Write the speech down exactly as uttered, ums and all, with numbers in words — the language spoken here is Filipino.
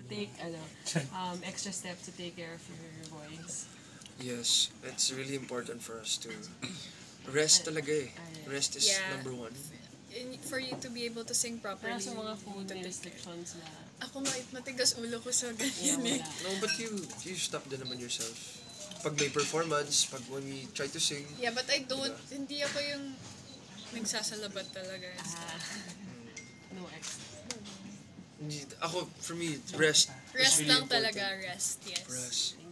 take ano um, extra step to take care of your voice? Yes, it's really important for us to rest talaga eh. Rest is Yeah. number one. In, for you to be able to sing properly. Parang sa mga food you need to take care. restrictions na Ako nga, matigas ulo ko sa yeah, ganyan eh. wala. No, but you you stop din naman yourself. Pag may performance, pag when we try to sing, Yeah, but I don't, hindi ako yung nagsasalabat talaga. Ah, no extra. hindi- ako, for me, rest. is Rest really lang important. talaga, rest, yes. For us.